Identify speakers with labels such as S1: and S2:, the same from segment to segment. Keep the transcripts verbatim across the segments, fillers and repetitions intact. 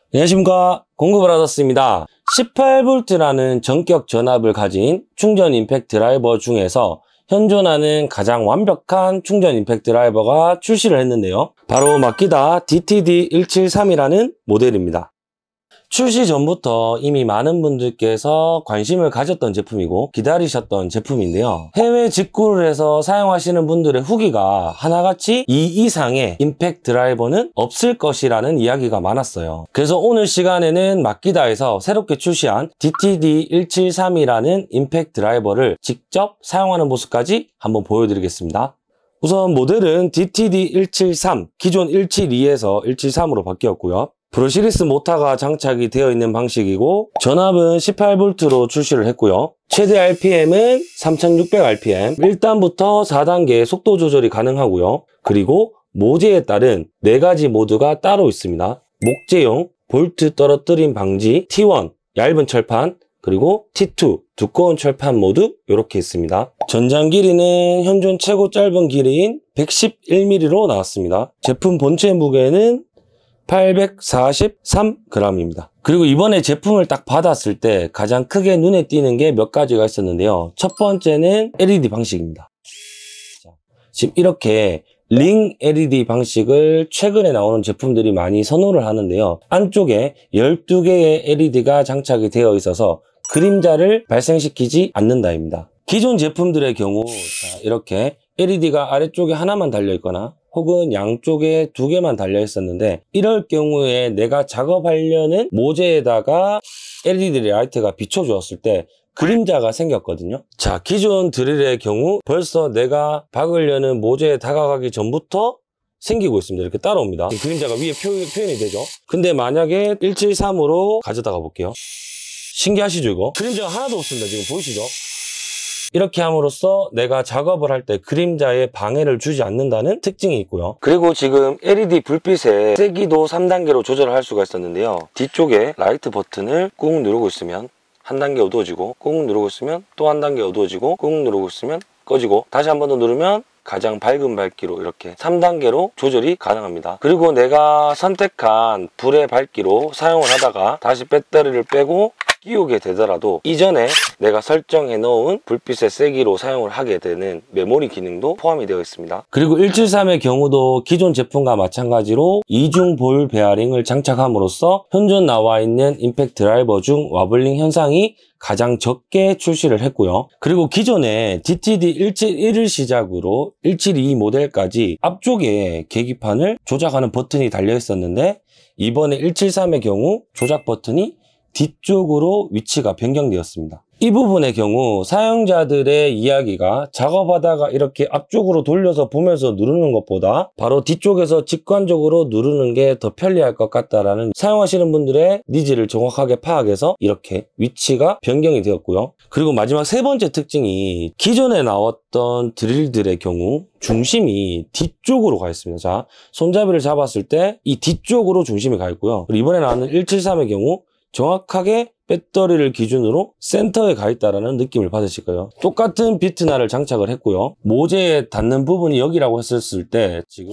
S1: 안녕하십니까, 공급브라더스입니다. 십팔 볼트라는 전격 전압을 가진 충전 임팩트 드라이버 중에서 현존하는 가장 완벽한 충전 임팩트 드라이버가 출시를 했는데요, 바로 마키다 디티디 일칠삼이라는 모델입니다. 출시 전부터 이미 많은 분들께서 관심을 가졌던 제품이고 기다리셨던 제품인데요, 해외 직구를 해서 사용하시는 분들의 후기가 하나같이 이 이상의 임팩트 드라이버는 없을 것이라는 이야기가 많았어요. 그래서 오늘 시간에는 마키다에서 새롭게 출시한 디티디 일칠삼이라는 임팩트 드라이버를 직접 사용하는 모습까지 한번 보여드리겠습니다. 우선 모델은 디티디 일칠삼, 기존 일칠이에서 일칠삼으로 바뀌었고요. 브러시리스 모터가 장착이 되어 있는 방식이고 전압은 십팔 볼트로 출시를 했고요. 최대 알피엠은 삼천육백 알피엠, 일 단부터 사 단계 속도 조절이 가능하고요. 그리고 모재에 따른 네 가지 모드가 따로 있습니다. 목재용, 볼트 떨어뜨림 방지, 티 원, 얇은 철판, 그리고 티 투, 두꺼운 철판 모드 이렇게 있습니다. 전장 길이는 현존 최고 짧은 길이인 백십일 밀리미터로 나왔습니다. 제품 본체 무게는 팔백사십삼 그램입니다. 그리고 이번에 제품을 딱 받았을 때 가장 크게 눈에 띄는 게 몇 가지가 있었는데요. 첫 번째는 엘이디 방식입니다. 자, 지금 이렇게 링 엘이디 방식을 최근에 나오는 제품들이 많이 선호를 하는데요, 안쪽에 열두 개의 엘이디가 장착이 되어 있어서 그림자를 발생시키지 않는다입니다. 기존 제품들의 경우 자, 이렇게 엘이디가 아래쪽에 하나만 달려 있거나 혹은 양쪽에 두 개만 달려 있었는데, 이럴 경우에 내가 작업하려는 모재에다가 엘이디 라이트가 비춰주었을 때 그림자가 생겼거든요. 자, 기존 드릴의 경우 벌써 내가 박으려는 모재에 다가가기 전부터 생기고 있습니다. 이렇게 따라옵니다. 그림자가 위에 표, 표현이 되죠. 근데 만약에 일칠삼으로 가져다가 볼게요. 신기하시죠 이거? 그림자가 하나도 없습니다. 지금 보이시죠? 이렇게 함으로써 내가 작업을 할 때 그림자에 방해를 주지 않는다는 특징이 있고요. 그리고 지금 엘이디 불빛의 세기도 삼 단계로 조절을 할 수가 있었는데요, 뒤쪽에 라이트 버튼을 꾹 누르고 있으면 한 단계 어두워지고, 꾹 누르고 있으면 또 한 단계 어두워지고, 꾹 누르고 있으면 꺼지고, 다시 한 번 더 누르면 가장 밝은 밝기로 이렇게 삼 단계로 조절이 가능합니다. 그리고 내가 선택한 불의 밝기로 사용을 하다가 다시 배터리를 빼고 끼우게 되더라도 이전에 내가 설정해 놓은 불빛의 세기로 사용을 하게 되는 메모리 기능도 포함이 되어 있습니다. 그리고 일칠삼의 경우도 기존 제품과 마찬가지로 이중 볼 베어링을 장착함으로써 현존 나와 있는 임팩트 드라이버 중 와블링 현상이 가장 적게 출시를 했고요. 그리고 기존에 디티디 일칠일을 시작으로 일칠이 모델까지 앞쪽에 계기판을 조작하는 버튼이 달려 있었는데, 이번에 일칠삼의 경우 조작 버튼이 뒤쪽으로 위치가 변경되었습니다. 이 부분의 경우 사용자들의 이야기가 작업하다가 이렇게 앞쪽으로 돌려서 보면서 누르는 것보다 바로 뒤쪽에서 직관적으로 누르는 게 더 편리할 것 같다라는 사용하시는 분들의 니즈를 정확하게 파악해서 이렇게 위치가 변경이 되었고요. 그리고 마지막 세 번째 특징이 기존에 나왔던 드릴들의 경우 중심이 뒤쪽으로 가 있습니다. 자, 손잡이를 잡았을 때 이 뒤쪽으로 중심이 가 있고요. 그리고 이번에 나오는 일칠삼의 경우 정확하게 배터리를 기준으로 센터에 가 있다는 느낌을 받으실 거예요. 똑같은 비트날을 장착을 했고요. 모재에 닿는 부분이 여기라고 했었을 때 지금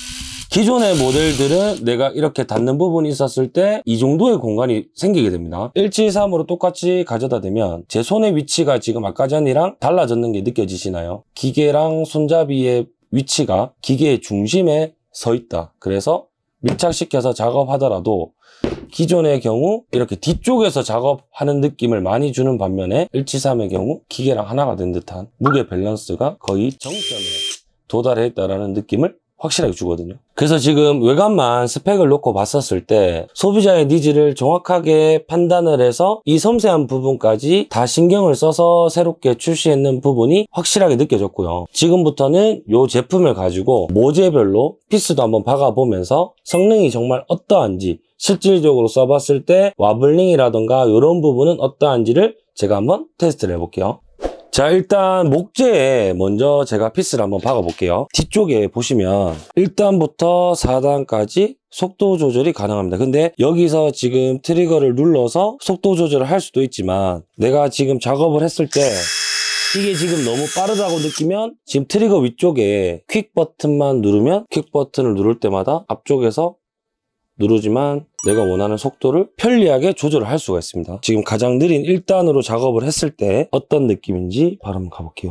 S1: 기존의 모델들은 내가 이렇게 닿는 부분이 있었을 때 이 정도의 공간이 생기게 됩니다. 일칠삼으로 똑같이 가져다 대면 제 손의 위치가 지금 아까 전이랑 달라졌는 게 느껴지시나요? 기계랑 손잡이의 위치가 기계의 중심에 서 있다. 그래서 밀착시켜서 작업하더라도 기존의 경우 이렇게 뒤쪽에서 작업하는 느낌을 많이 주는 반면에 일칠삼의 경우 기계랑 하나가 된 듯한 무게 밸런스가 거의 정점에 도달해 있다는 느낌을 확실하게 주거든요. 그래서 지금 외관만 스펙을 놓고 봤었을 때 소비자의 니즈를 정확하게 판단을 해서 이 섬세한 부분까지 다 신경을 써서 새롭게 출시했는 부분이 확실하게 느껴졌고요. 지금부터는 이 제품을 가지고 모재별로 피스도 한번 박아보면서 성능이 정말 어떠한지, 실질적으로 써봤을 때 와블링이라던가 이런 부분은 어떠한지를 제가 한번 테스트를 해볼게요. 자, 일단 목재에 먼저 제가 피스를 한번 박아 볼게요. 뒤쪽에 보시면 일 단부터 사 단까지 속도 조절이 가능합니다. 근데 여기서 지금 트리거를 눌러서 속도 조절을 할 수도 있지만, 내가 지금 작업을 했을 때 이게 지금 너무 빠르다고 느끼면 지금 트리거 위쪽에 퀵 버튼만 누르면 퀵 버튼을 누를 때마다 앞쪽에서 누르지만 내가 원하는 속도를 편리하게 조절을 할 수가 있습니다. 지금 가장 느린 일 단으로 작업을 했을 때 어떤 느낌인지 바로 한번 가볼게요.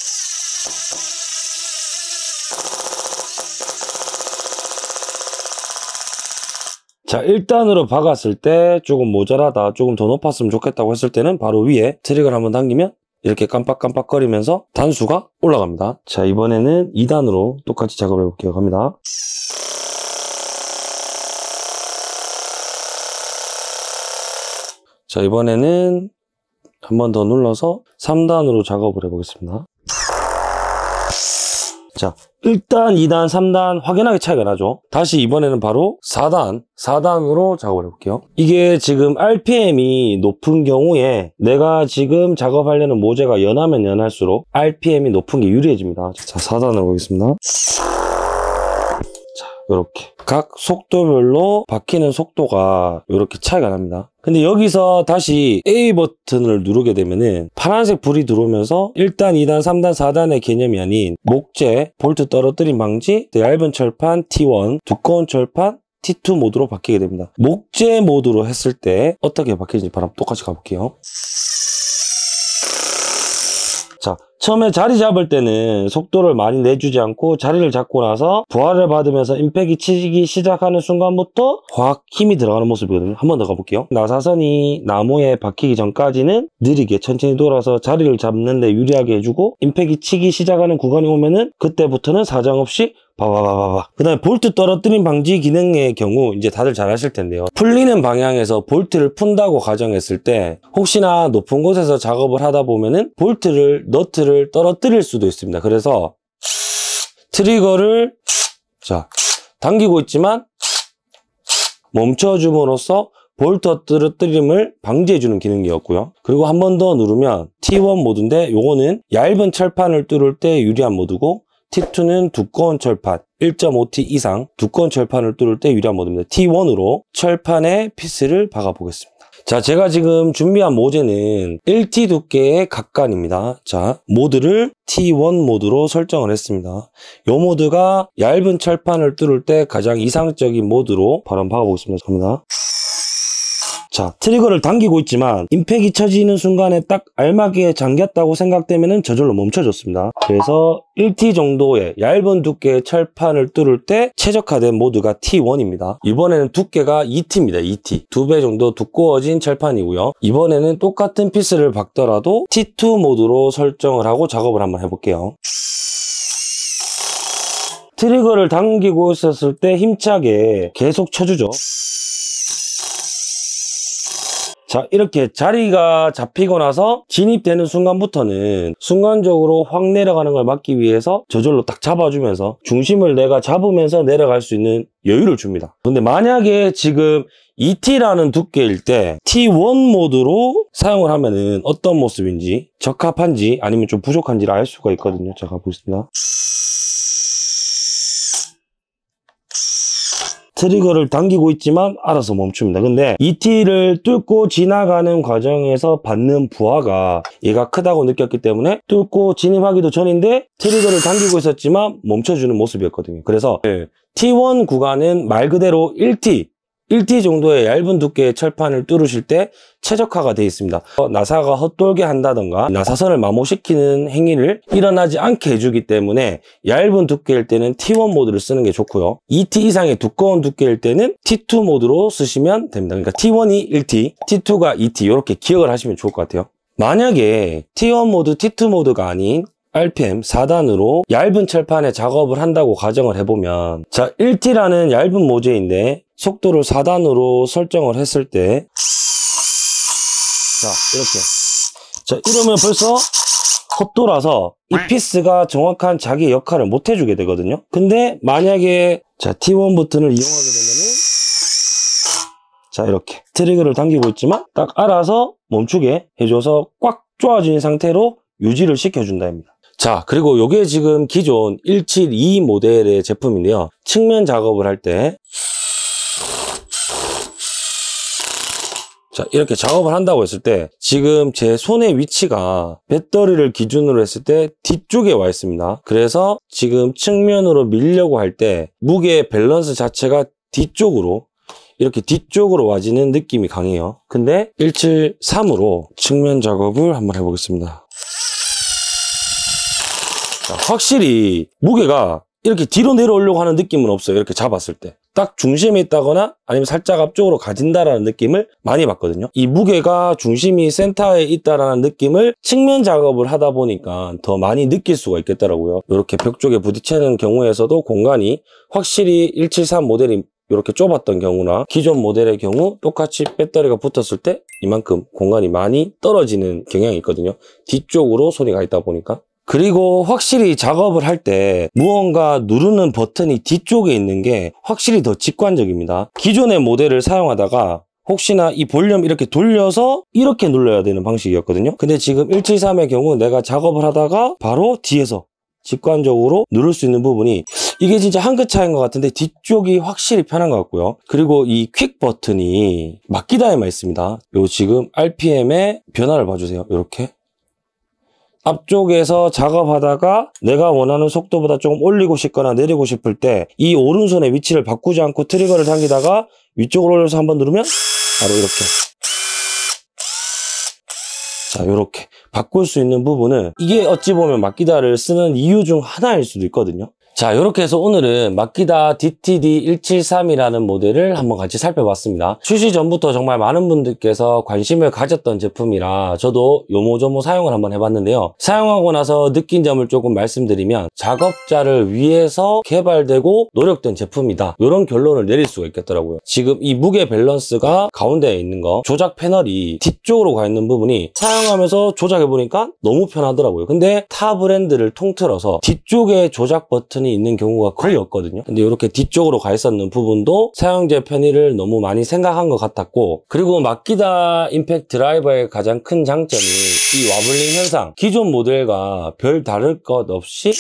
S1: 자, 일 단으로 박았을 때 조금 모자라다, 조금 더 높았으면 좋겠다고 했을 때는 바로 위에 트리거를 한번 당기면 이렇게 깜빡깜빡거리면서 단수가 올라갑니다. 자, 이번에는 이 단으로 똑같이 작업을 해볼게요. 갑니다. 자, 이번에는 한 번 더 눌러서 삼 단으로 작업을 해보겠습니다. 자, 일 단, 이 단, 삼 단 확연하게 차이가 나죠. 다시 이번에는 바로 사 단, 사 단으로 작업을 해볼게요. 이게 지금 알피엠이 높은 경우에 내가 지금 작업하려는 모재가 연하면 연할수록 알피엠이 높은 게 유리해집니다. 자, 사 단으로 보겠습니다. 자, 이렇게 각 속도별로 박히는 속도가 이렇게 차이가 납니다. 근데 여기서 다시 A 버튼을 누르게 되면은 파란색 불이 들어오면서 일 단, 이 단, 삼 단, 사 단의 개념이 아닌 목재, 볼트 떨어뜨림 방지, 얇은 철판 티 원, 두꺼운 철판 티 투 모드로 바뀌게 됩니다. 목재 모드로 했을 때 어떻게 바뀌는지 바로 똑같이 가볼게요. 자, 처음에 자리 잡을 때는 속도를 많이 내주지 않고 자리를 잡고 나서 부하를 받으면서 임팩이 치기 시작하는 순간부터 확 힘이 들어가는 모습이거든요. 한 번 더 가볼게요. 나사선이 나무에 박히기 전까지는 느리게 천천히 돌아서 자리를 잡는 데 유리하게 해주고 임팩이 치기 시작하는 구간이 오면은 그때부터는 사정없이 바바바바바. 그 다음에 볼트 떨어뜨림 방지 기능의 경우 이제 다들 잘 아실 텐데요. 풀리는 방향에서 볼트를 푼다고 가정했을 때 혹시나 높은 곳에서 작업을 하다 보면은 볼트를, 너트를 떨어뜨릴 수도 있습니다. 그래서 트리거를 자 당기고 있지만 멈춰줌으로써 볼트 떨어뜨림을 방지해주는 기능이었고요. 그리고 한 번 더 누르면 티 원 모드인데 요거는 얇은 철판을 뚫을 때 유리한 모드고 티 투는 두꺼운 철판 일 점 오 티 이상 두꺼운 철판을 뚫을 때 유리한 모드입니다. 티 원으로 철판에 피스를 박아 보겠습니다. 자, 제가 지금 준비한 모재는 일 티 두께의 각간입니다. 자, 모드를 티 원 모드로 설정을 했습니다. 이 모드가 얇은 철판을 뚫을 때 가장 이상적인 모드로 바로 한번 박아보겠습니다. 갑니다. 자, 트리거를 당기고 있지만 임팩이 쳐지는 순간에 딱 알맞게 잠겼다고 생각되면 저절로 멈춰졌습니다. 그래서 일 티 정도의 얇은 두께의 철판을 뚫을 때 최적화된 모드가 티 원입니다. 이번에는 두께가 이 티입니다. 이 티. 두 배 정도 두꺼워진 철판이고요. 이번에는 똑같은 피스를 박더라도 티 투 모드로 설정을 하고 작업을 한번 해볼게요. 트리거를 당기고 있었을 때 힘차게 계속 쳐주죠. 자, 이렇게 자리가 잡히고 나서 진입되는 순간부터는 순간적으로 확 내려가는 걸 막기 위해서 저절로 딱 잡아주면서 중심을 내가 잡으면서 내려갈 수 있는 여유를 줍니다. 근데 만약에 지금 이 티라는 두께일 때 티 원 모드로 사용을 하면은 어떤 모습인지 적합한지 아니면 좀 부족한지를 알 수가 있거든요. 자, 가보겠습니다. 트리거를 당기고 있지만 알아서 멈춥니다. 근데 이 티를 뚫고 지나가는 과정에서 받는 부하가 얘가 크다고 느꼈기 때문에 뚫고 진입하기도 전인데 트리거를 당기고 있었지만 멈춰주는 모습이었거든요. 그래서 티 원 구간은 말 그대로 일 티 일 티 정도의 얇은 두께의 철판을 뚫으실 때 최적화가 되어 있습니다. 나사가 헛돌게 한다던가 나사선을 마모시키는 행위를 일어나지 않게 해주기 때문에 얇은 두께일 때는 티 원 모드를 쓰는 게 좋고요. 이 티 이상의 두꺼운 두께일 때는 티 투 모드로 쓰시면 됩니다. 그러니까 티 원이 일 티, 티 투가 이 티 이렇게 기억을 하시면 좋을 것 같아요. 만약에 티 원 모드, 티 투 모드가 아닌 알피엠 사 단으로 얇은 철판에 작업을 한다고 가정을 해보면 자, 일 티라는 얇은 모재인데 속도를 사 단으로 설정을 했을 때 자, 이렇게 자, 이러면 벌써 헛돌아서 이 피스가 정확한 자기 역할을 못 해주게 되거든요. 근데 만약에 자, 티 원 버튼을 이용하게 되면은 자, 이렇게 트리거를 당기고 있지만 딱 알아서 멈추게 해줘서 꽉 조아진 상태로 유지를 시켜준다입니다. 자, 그리고 요게 지금 기존 일칠이이 모델의 제품인데요. 측면 작업을 할 때 자, 이렇게 작업을 한다고 했을 때 지금 제 손의 위치가 배터리를 기준으로 했을 때 뒤쪽에 와 있습니다. 그래서 지금 측면으로 밀려고 할 때 무게 밸런스 자체가 뒤쪽으로 이렇게 뒤쪽으로 와지는 느낌이 강해요. 근데 일칠삼으로 측면 작업을 한번 해보겠습니다. 자, 확실히 무게가 이렇게 뒤로 내려오려고 하는 느낌은 없어요. 이렇게 잡았을 때. 딱 중심에 있다거나 아니면 살짝 앞쪽으로 가진다라는 느낌을 많이 받거든요. 이 무게가 중심이 센터에 있다라는 느낌을 측면 작업을 하다 보니까 더 많이 느낄 수가 있겠더라고요. 이렇게 벽 쪽에 부딪히는 경우에서도 공간이 확실히 일칠삼 모델이 이렇게 좁았던 경우나 기존 모델의 경우 똑같이 배터리가 붙었을 때 이만큼 공간이 많이 떨어지는 경향이 있거든요. 뒤쪽으로 손이 가 있다 보니까. 그리고 확실히 작업을 할 때 무언가 누르는 버튼이 뒤쪽에 있는 게 확실히 더 직관적입니다. 기존의 모델을 사용하다가 혹시나 이 볼륨 이렇게 돌려서 이렇게 눌러야 되는 방식이었거든요. 근데 지금 일칠삼의 경우 내가 작업을 하다가 바로 뒤에서 직관적으로 누를 수 있는 부분이 이게 진짜 한 끗 차이인 것 같은데 뒤쪽이 확실히 편한 것 같고요. 그리고 이 퀵 버튼이 마키다에만 있습니다. 요 지금 알피엠의 변화를 봐주세요. 이렇게 앞쪽에서 작업하다가 내가 원하는 속도보다 조금 올리고 싶거나 내리고 싶을 때 이 오른손의 위치를 바꾸지 않고 트리거를 당기다가 위쪽으로 올려서 한번 누르면 바로 이렇게, 자, 이렇게 바꿀 수 있는 부분은 이게 어찌 보면 마키다를 쓰는 이유 중 하나일 수도 있거든요. 자, 이렇게 해서 오늘은 마키다 디티디 일칠삼이라는 모델을 한번 같이 살펴봤습니다. 출시 전부터 정말 많은 분들께서 관심을 가졌던 제품이라 저도 요모조모 사용을 한번 해봤는데요. 사용하고 나서 느낀 점을 조금 말씀드리면 작업자를 위해서 개발되고 노력된 제품이다, 이런 결론을 내릴 수가 있겠더라고요. 지금 이 무게 밸런스가 가운데에 있는 거, 조작 패널이 뒤쪽으로 가 있는 부분이 사용하면서 조작해보니까 너무 편하더라고요. 근데 타 브랜드를 통틀어서 뒤쪽에 조작 버튼 있는 경우가 거의 없거든요. 근데 이렇게 뒤쪽으로 가 있었는 부분도 사용자 편의를 너무 많이 생각한 것 같았고, 그리고 마키다 임팩트 드라이버의 가장 큰 장점이 이 와블링 현상, 기존 모델과 별 다를 것 없이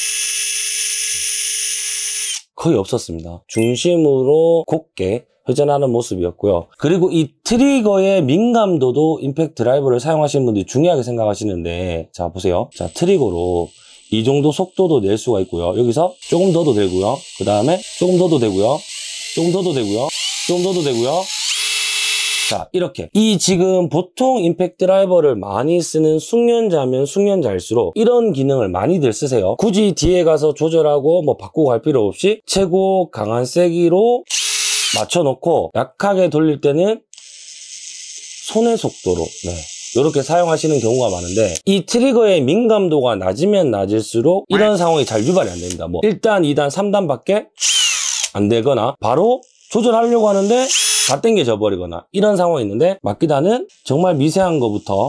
S1: 거의 없었습니다. 중심으로 곧게 회전하는 모습이었고요. 그리고 이 트리거의 민감도도 임팩트 드라이버를 사용하시는 분들이 중요하게 생각하시는데, 자 보세요. 자, 트리거로 이 정도 속도도 낼 수가 있고요. 여기서 조금 더도 되고요. 그 다음에 조금 더도 되고요. 조금 더도 되고요. 조금 더도 되고요. 자, 이렇게 이 지금 보통 임팩트 드라이버를 많이 쓰는 숙련자면 숙련자일수록 이런 기능을 많이들 쓰세요. 굳이 뒤에 가서 조절하고 뭐 바꾸고 갈 필요 없이 최고 강한 세기로 맞춰놓고 약하게 돌릴 때는 손의 속도로, 네, 이렇게 사용하시는 경우가 많은데, 이 트리거의 민감도가 낮으면 낮을수록 이런 상황이 잘 유발이 안 됩니다. 뭐 일 단, 이 단, 삼 단밖에 안 되거나 바로 조절하려고 하는데 다 당겨져 버리거나 이런 상황이 있는데, 마키다는 정말 미세한 거부터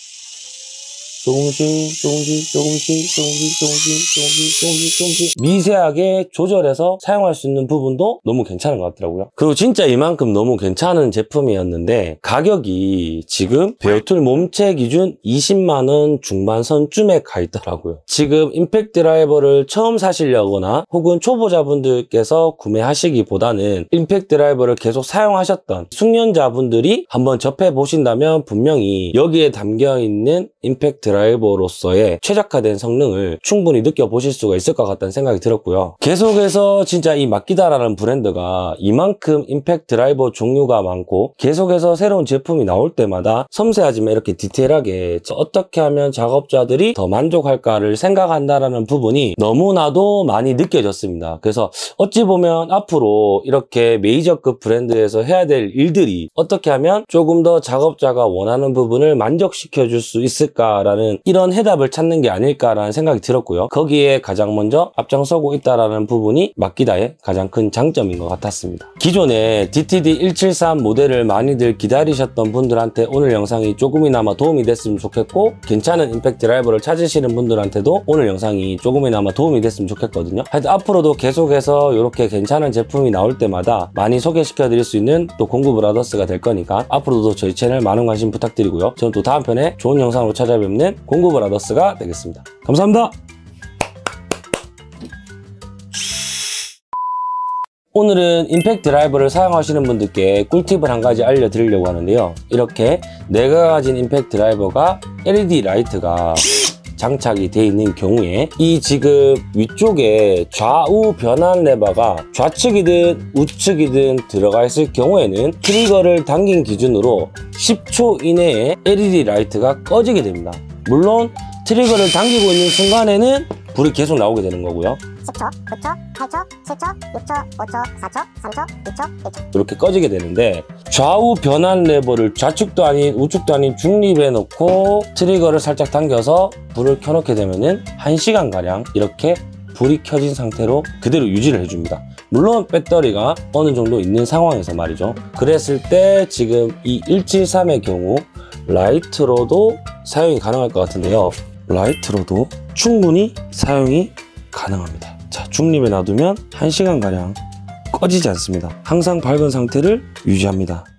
S1: 조금씩 조금씩 조금씩 조금씩 조금씩 조금씩 조금씩 조금씩 미세하게 조절해서 사용할 수 있는 부분도 너무 괜찮은 것 같더라고요. 그리고 진짜 이만큼 너무 괜찮은 제품이었는데 가격이 지금 베어툴 몸체 기준 이십만 원 중반선쯤에 가 있더라고요. 지금 임팩트 드라이버를 처음 사시려거나 혹은 초보자분들께서 구매하시기보다는 임팩트 드라이버를 계속 사용하셨던 숙련자분들이 한번 접해 보신다면 분명히 여기에 담겨있는 임팩트 드라이버로서의 최적화된 성능을 충분히 느껴보실 수가 있을 것 같다는 생각이 들었고요. 계속해서 진짜 이 마키다라는 브랜드가 이만큼 임팩트 드라이버 종류가 많고 계속해서 새로운 제품이 나올 때마다 섬세하지만 이렇게 디테일하게 어떻게 하면 작업자들이 더 만족할까를 생각한다라는 부분이 너무나도 많이 느껴졌습니다. 그래서 어찌 보면 앞으로 이렇게 메이저급 브랜드에서 해야 될 일들이 어떻게 하면 조금 더 작업자가 원하는 부분을 만족시켜 줄 수 있을까라는 이런 해답을 찾는 게 아닐까라는 생각이 들었고요. 거기에 가장 먼저 앞장서고 있다는 부분이 마키다의 가장 큰 장점인 것 같았습니다. 기존에 디티디 일칠삼 모델을 많이들 기다리셨던 분들한테 오늘 영상이 조금이나마 도움이 됐으면 좋겠고, 괜찮은 임팩트 드라이버를 찾으시는 분들한테도 오늘 영상이 조금이나마 도움이 됐으면 좋겠거든요. 하여튼 앞으로도 계속해서 이렇게 괜찮은 제품이 나올 때마다 많이 소개시켜 드릴 수 있는 또 공구 브라더스가 될 거니까 앞으로도 저희 채널 많은 관심 부탁드리고요. 저는 또 다음 편에 좋은 영상으로 찾아뵙는 공구 브라더스가 되겠습니다. 감사합니다. 오늘은 임팩트 드라이버를 사용하시는 분들께 꿀팁을 한 가지 알려드리려고 하는데요. 이렇게 내가 가진 임팩트 드라이버가 엘이디 라이트가 장착이 되어 있는 경우에 이 지금 위쪽에 좌우 변환 레버가 좌측이든 우측이든 들어가 있을 경우에는 트리거를 당긴 기준으로 십 초 이내에 엘이디 라이트가 꺼지게 됩니다. 물론 트리거를 당기고 있는 순간에는 불이 계속 나오게 되는 거고요.
S2: 십 초, 구 초, 팔 초, 칠 초, 육 초, 오 초, 사 초, 삼 초, 이 초, 일 초
S1: 이렇게 꺼지게 되는데 좌우 변환 레버를 좌측도 아닌 우측도 아닌 중립에 놓고 트리거를 살짝 당겨서 불을 켜놓게 되면은 한 시간가량 이렇게 불이 켜진 상태로 그대로 유지를 해줍니다. 물론 배터리가 어느 정도 있는 상황에서 말이죠. 그랬을 때 지금 이 일칠삼의 경우 라이트로도 사용이 가능할 것 같은데요. 라이트로도 충분히 사용이 가능합니다. 자, 중립에 놔두면 한 시간가량 꺼지지 않습니다. 항상 밝은 상태를 유지합니다.